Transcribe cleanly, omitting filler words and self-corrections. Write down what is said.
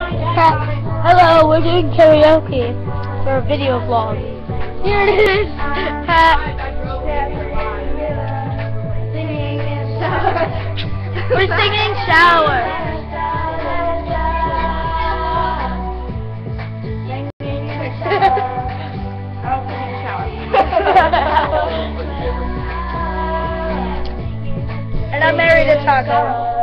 Hello, we're doing karaoke for a video vlog. Here it is. We're singing shower. And I'm married to Taco.